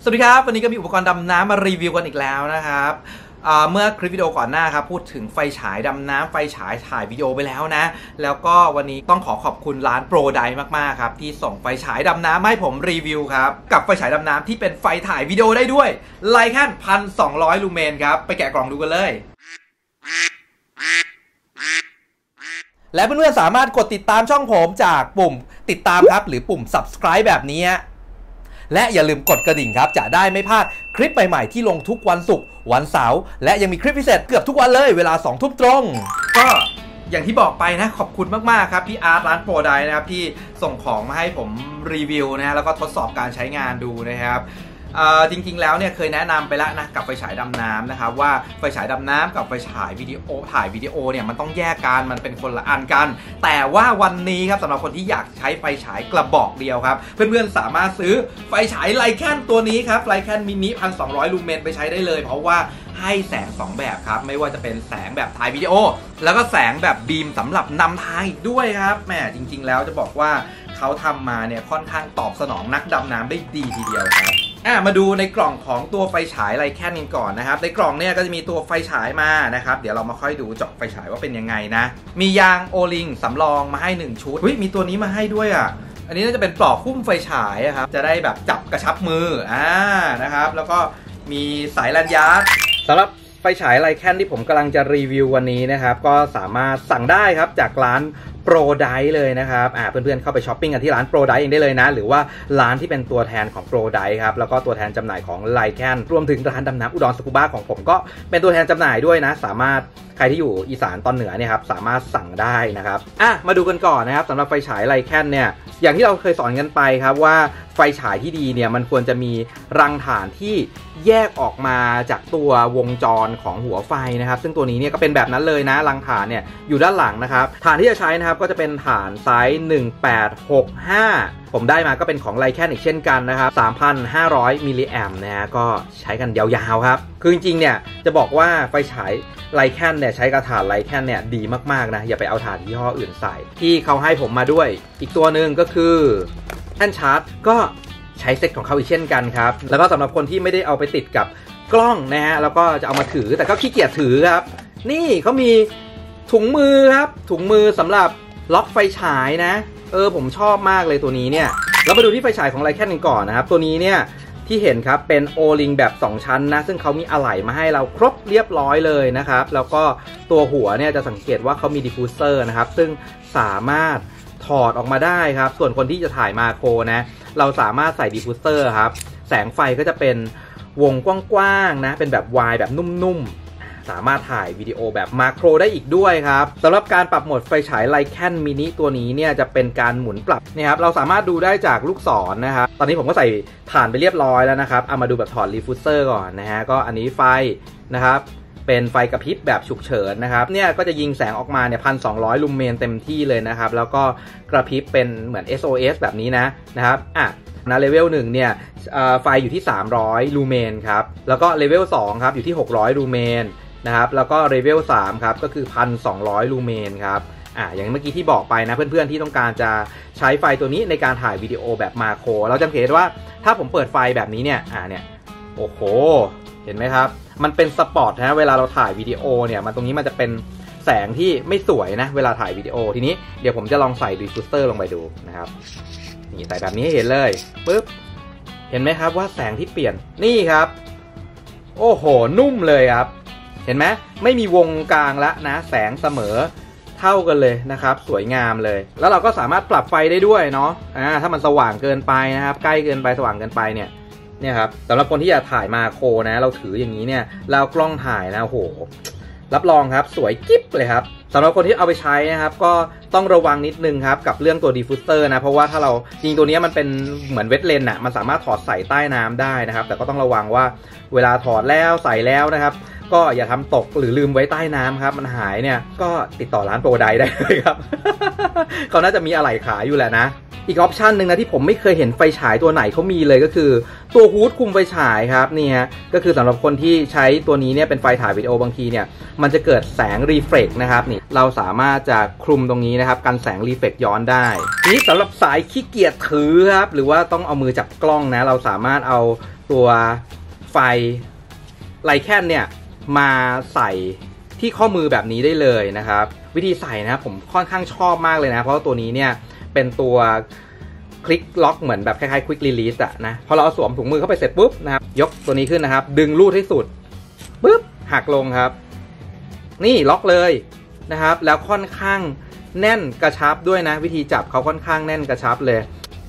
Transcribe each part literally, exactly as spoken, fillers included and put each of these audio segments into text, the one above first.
สวัสดีครับวันนี้ก็มีอุปกรณ์ดำน้ำมารีวิวกันอีกแล้วนะครับเมื่อคลิปวิดีโอก่อนหน้าครับพูดถึงไฟฉายดำน้ำไฟฉายถ่ายวิดีโอไปแล้วนะแล้วก็วันนี้ต้องขอขอบคุณร้านโปรไดมากๆครับที่ส่งไฟฉายดำน้ำให้ผมรีวิวครับกับไฟฉายดำน้ำที่เป็นไฟถ่ายวิดีโอได้ด้วยไลแคน หนึ่งพันสองร้อย ลูเมนครับไปแกะกล่องดูกันเลยและเพื่อนๆสามารถกดติดตามช่องผมจากปุ่มติดตามครับหรือปุ่ม ซับสไครบ์ แบบนี้และอย่าลืมกดกระดิ่งครับจะได้ไม่พลาดคลิปใหม่ๆที่ลงทุกวันศุกร์วันเสาร์และยังมีคลิปพิเศษเกือบทุกวันเลยเวลาสองทุ่มตรงก็อย่างที่บอกไปนะขอบคุณมากๆครับพี่อาร์ตร้านโปรไดนะครับที่ส่งของมาให้ผมรีวิวนะแล้วก็ทดสอบการใช้งานดูนะครับจริงๆแล้วเนี่ยเคยแนะนำไปแล้วนะกับไฟฉายดำน้ำนะครับว่าไฟฉายดำน้ำกับไฟฉายวิดีโอถ่ายวิดีโอเนี่ยมันต้องแยกกันมันเป็นคนละอันกันแต่ว่าวันนี้ครับสำหรับคนที่อยากใช้ไฟฉายกระบอกเดียวครับเพื่อนๆสามารถซื้อไฟฉายไลแคนตัวนี้ครับไลแคนมินิ หนึ่งพันสองร้อย ลูเมนไปใช้ได้เลยเพราะว่าให้แสงสองแบบครับไม่ว่าจะเป็นแสงแบบถ่ายวิดีโอแล้วก็แสงแบบบีมสำหรับนำทางอีกด้วยครับแหมจริงๆแล้วจะบอกว่าเขาทำมาเนี่ยค่อนข้างตอบสนองนักดำน้ำได้ดีทีเดียวครับอ่ะมาดูในกล่องของตัวไฟฉายไลแคนกันก่อนนะครับในกล่องเนี่ยก็จะมีตัวไฟฉายมานะครับเดี๋ยวเรามาค่อยดูเจาะไฟฉายว่าเป็นยังไงนะมียางโอลิงสำรองมาให้หนึ่งชุดเฮ้ยมีตัวนี้มาให้ด้วยอ่ะอันนี้น่าจะเป็นปลอกหุ้มไฟฉายครับจะได้แบบจับกระชับมืออ่านะครับแล้วก็มีสายลานยาร์ดสำหรับไฟฉายไลแคนที่ผมกำลังจะรีวิววันนี้นะครับก็สามารถสั่งได้ครับจากร้านโปรไดเลยนะครับอ่าเพื่อนๆเข้าไปช้อปปิ้งกันที่ร้านโปรไดเองได้เลยนะหรือว่าร้านที่เป็นตัวแทนของโปรไดครับแล้วก็ตัวแทนจำหน่ายของไลแคนรวมถึงร้านดำน้ำอุดรสกูบ้าของผมก็เป็นตัวแทนจำหน่ายด้วยนะสามารถใครที่อยู่อีสานตอนเหนือเนี่ยครับสามารถสั่งได้นะครับอ่ะมาดูกันก่อนนะครับสำหรับไฟฉายไลแคนเนี่ยอย่างที่เราเคยสอนกันไปครับว่าไฟฉายที่ดีเนี่ยมันควรจะมีรังฐานที่แยกออกมาจากตัววงจรของหัวไฟนะครับซึ่งตัวนี้เนี่ยก็เป็นแบบนั้นเลยนะรังฐานเนี่ยอยู่ด้านหลังนะครับฐานที่จะใช้นะครับก็จะเป็นฐานไซส์หนึ่งแปดหกห้าผมได้มาก็เป็นของไลแคนอีกเช่นกันนะครับ สามพันห้าร้อย มิลลิแอมป์นะฮะก็ใช้กันยาวๆครับคือจริงๆเนี่ยจะบอกว่าไฟฉายไลแคนเนี่ยใช้กระถานไลแคนเนี่ยดีมากๆนะอย่าไปเอาฐานยี่ห้ออื่นใส่ที่เขาให้ผมมาด้วยอีกตัวหนึ่งก็คือแท่นชาร์จก็ใช้เซ็ตของเขาอีกเช่นกันครับแล้วก็สำหรับคนที่ไม่ได้เอาไปติดกับกล้องนะฮะแล้วก็จะเอามาถือแต่ก็ขี้เกียจถือครับนี่เขามีถุงมือครับถุงมือสำหรับล็อกไฟฉายนะเออผมชอบมากเลยตัวนี้เนี่ยเรามาดูที่ไฟฉายของไลแคนกันก่อนนะครับตัวนี้เนี่ยที่เห็นครับเป็นโอลิงแบบสองชั้นนะซึ่งเขามีอะไหล่มาให้เราครบเรียบร้อยเลยนะครับแล้วก็ตัวหัวเนี่ยจะสังเกตว่าเขามีดิฟฟิวเซอร์นะครับซึ่งสามารถถอดออกมาได้ครับส่วนคนที่จะถ่ายมาโครนะเราสามารถใส่ดิฟฟิวเซอร์ครับแสงไฟก็จะเป็นวงกว้างๆนะเป็นแบบวายแบบนุ่มๆสามารถถ่ายวิดีโอแบบมาโครได้อีกด้วยครับสำหรับการปรับโหมดไฟฉายไลแคนมินิตัวนี้เนี่ยจะเป็นการหมุนปรับนี่ครับเราสามารถดูได้จากลูกศรนะครับตอนนี้ผมก็ใส่ถ่านไปเรียบร้อยแล้วนะครับเอามาดูแบบถอดดิฟฟิวเซอร์ก่อนนะฮะก็อันนี้ไฟนะครับเป็นไฟกระพริบแบบฉุกเฉินนะครับเนี่ยก็จะยิงแสงออกมาเนี่ย หนึ่งพันสองร้อย ลูเมนเต็มที่เลยนะครับแล้วก็กระพริบเป็นเหมือน เอส โอ เอส แบบนี้นะนะครับอ่ะนะเลเวลหนึ่งเนี่ยไฟอยู่ที่สามร้อยลูเมนครับแล้วก็เลเวลสองครับอยู่ที่หกร้อยลูเมนนะครับแล้วก็เลเวลสามครับก็คือ หนึ่งพันสองร้อย ลูเมนครับอ่ะอย่างเมื่อกี้ที่บอกไปนะเพื่อนๆที่ต้องการจะใช้ไฟตัวนี้ในการถ่ายวิดีโอแบบมาโครเราจะเห็นว่าถ้าผมเปิดไฟแบบนี้เนี่ยอ่ะเนี่ยโอ้โหเห็นไหมครับมันเป็นสปอตนะเวลาเราถ่ายวิดีโอเนี่ยมันตรงนี้มันจะเป็นแสงที่ไม่สวยนะเวลาถ่ายวิดีโอทีนี้เดี๋ยวผมจะลองใส่ดิฟฟิวเซอร์ลงไปดูนะครับนี่ใส่แบบนี้ให้เห็นเลยปึ๊บเห็นไหมครับว่าแสงที่เปลี่ยนนี่ครับโอ้โหนุ่มเลยครับเห็นไหมไม่มีวงกลางละนะแสงเสมอเท่ากันเลยนะครับสวยงามเลยแล้วเราก็สามารถปรับไฟได้ด้วยเนาะอ่าถ้ามันสว่างเกินไปนะครับใกล้เกินไปสว่างเกินไปเนี่ยเนี่ยครับสำหรับคนที่อยากถ่ายมาโครนะเราถืออย่างนี้เนี่ยเรากล้องถ่ายนะโอ้โหรับรองครับสวยกิ๊บเลยครับสำหรับคนที่เอาไปใช้นะครับก็ต้องระวังนิดนึงครับกับเรื่องตัวดิฟฟิวเซอร์นะเพราะว่าถ้าเราจริงตัวนี้มันเป็นเหมือนเวทเลนอะมันสามารถถอดใส่ใต้น้ำได้นะครับแต่ก็ต้องระวังว่าเวลาถอดแล้วใส่แล้วนะครับก็อย่าทำตกหรือลืมไว้ใต้น้ำครับมันหายเนี่ยก็ติดต่อร้านโปรไดได้เลยครับ เขาน่าจะมีอะไหล่ขายอยู่แหละนะอีกออปชันหนึ่งนะที่ผมไม่เคยเห็นไฟฉายตัวไหนเขามีเลยก็คือตัวฮูดคุมไฟฉายครับนี่ฮะก็คือสำหรับคนที่ใช้ตัวนี้เนี่ยเป็นไฟถ่ายวิดีโอบางทีเนี่ยมันจะเกิดแสงรีเฟล็กนะครับนี่เราสามารถจะคลุมตรงนี้นะครับกันแสงรีเฟล็กย้อนได้นี้สำหรับสายขี้เกียจถือครับหรือว่าต้องเอามือจับกล้องนะเราสามารถเอาตัวไฟไลแคนเนี่ยมาใส่ที่ข้อมือแบบนี้ได้เลยนะครับวิธีใส่นะผมค่อนข้างชอบมากเลยนะเพราะว่าตัวนี้เนี่ยเป็นตัวคลิกล็อกเหมือนแบบคล้ายๆควิกรีลีสอะนะพอเราเอาสวมถุงมือเข้าไปเสร็จปุ๊บนะครับยกตัวนี้ขึ้นนะครับดึงลูดให้สุดปุ๊บหักลงครับนี่ล็อกเลยนะครับแล้วค่อนข้างแน่นกระชับด้วยนะวิธีจับเขาค่อนข้างแน่นกระชับเลย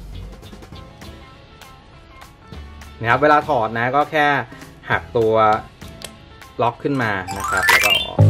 นะครับเวลาถอดนะก็แค่หักตัวล็อกขึ้นมานะครับแล้วก็ออก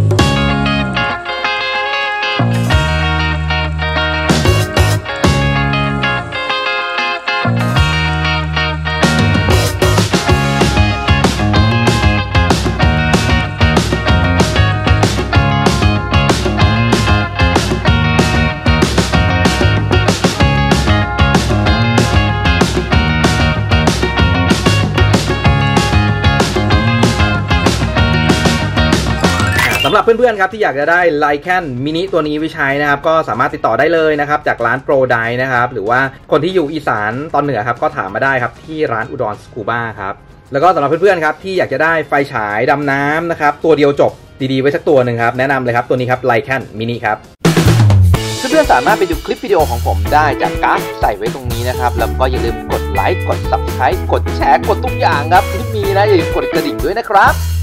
สำหรับเพื่อนๆครับที่อยากจะได้ไลแคนมินิตัวนี้ไว้ใช้นะครับก็สามารถติดต่อได้เลยนะครับจากร้านโปรไดนะครับหรือว่าคนที่อยู่อีสานตอนเหนือครับก็ถามมาได้ครับที่ร้านอุดรสกูบ้าครับแล้วก็สำหรับเพื่อนๆครับที่อยากจะได้ไฟฉายดำน้ำนะครับตัวเดียวจบดีๆไว้สักตัวหนึ่งครับแนะนำเลยครับตัวนี้ครับไลแคนมินิครับเพื่อนๆสามารถไปดูคลิปวิดีโอของผมได้จากกราฟใส่ไว้ตรงนี้นะครับแล้วก็อย่าลืมกดไลค์กด ซับสไครบ์ กดแชร์กดทุกอย่างครับคลิปนี้นะอย่าลืมกดกระดิ่งด้วยนะครับ